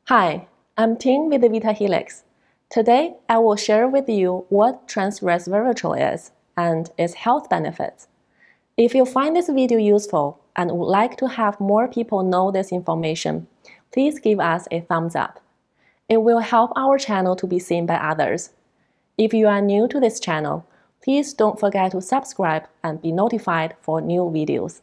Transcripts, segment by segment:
Hi, I'm Ting with the VitaHelix. Today, I will share with you what resveratrol is and its health benefits. If you find this video useful and would like to have more people know this information, please give us a thumbs up. It will help our channel to be seen by others. If you are new to this channel, please don't forget to subscribe and be notified for new videos.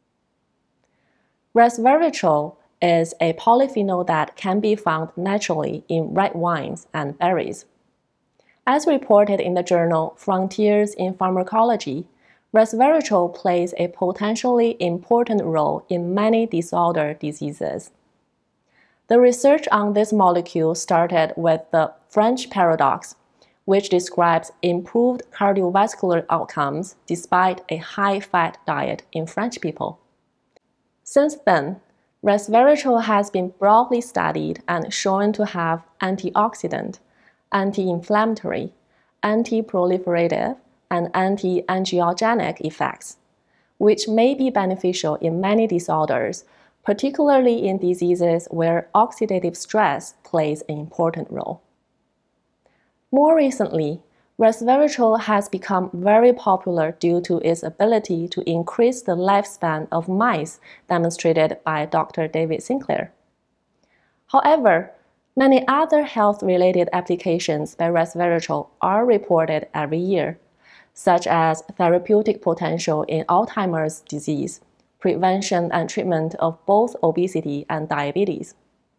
Resveratrol is a polyphenol that can be found naturally in red wines and berries. As reported in the journal Frontiers in Pharmacology, resveratrol plays a potentially important role in many disorder diseases. The research on this molecule started with the French paradox, which describes improved cardiovascular outcomes despite a high-fat diet in French people. Since then, resveratrol has been broadly studied and shown to have antioxidant, anti-inflammatory, anti-proliferative, and anti-angiogenic effects, which may be beneficial in many disorders, particularly in diseases where oxidative stress plays an important role. More recently, resveratrol has become very popular due to its ability to increase the lifespan of mice demonstrated by Dr. David Sinclair. However, many other health-related applications by resveratrol are reported every year, such as therapeutic potential in Alzheimer's disease, prevention and treatment of both obesity and diabetes.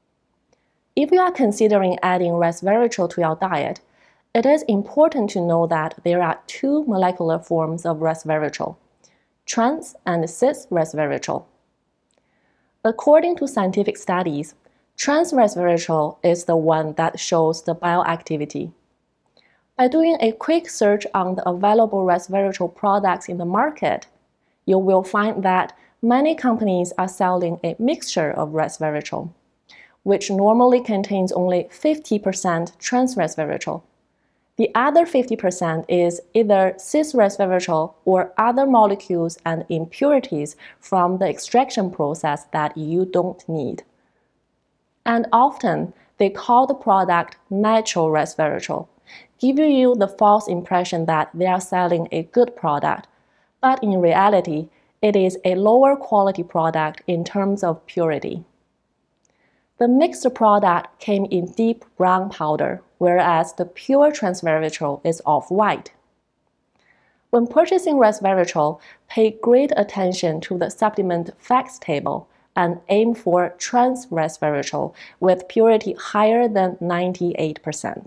If you are considering adding resveratrol to your diet, it is important to know that there are two molecular forms of resveratrol, trans and cis resveratrol. According to scientific studies, trans resveratrol is the one that shows the bioactivity. By doing a quick search on the available resveratrol products in the market, you will find that many companies are selling a mixture of resveratrol, which normally contains only 50% trans resveratrol. The other 50% is either cis resveratrol or other molecules and impurities from the extraction process that you don't need. And often, they call the product natural resveratrol, giving you the false impression that they are selling a good product, but in reality, it is a lower quality product in terms of purity. The mixed product came in deep brown powder, whereas the pure resveratrol is off-white. When purchasing resveratrol, pay great attention to the supplement facts table and aim for trans resveratrol with purity higher than 98%.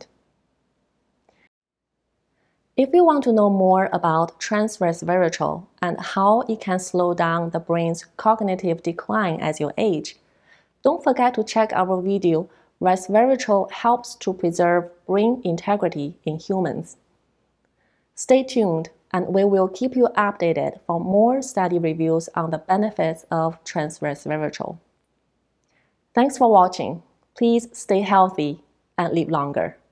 If you want to know more about trans resveratrol and how it can slow down the brain's cognitive decline as you age, don't forget to check our video, Resveratrol Helps to Preserve Brain Integrity in Humans. Stay tuned, and we will keep you updated for more study reviews on the benefits of trans resveratrol. Thanks for watching. Please stay healthy and live longer.